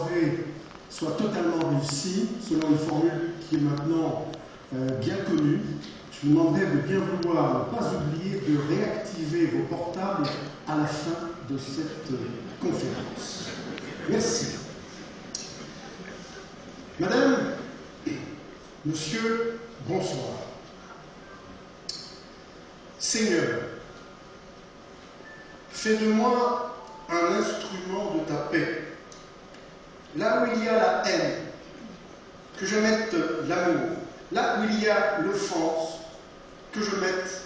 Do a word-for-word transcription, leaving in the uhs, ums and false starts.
soirée soit totalement réussie, selon une formule qui est maintenant euh, bien connue. Je vous demanderai de bien vouloir ne pas oublier de réactiver vos portables à la fin de cette conférence. Merci. Madame, Monsieur, bonsoir. Seigneur, fais de moi un instrument de ta paix. Là où il y a la haine, que je mette l'amour. Là où il y a l'offense, que je mette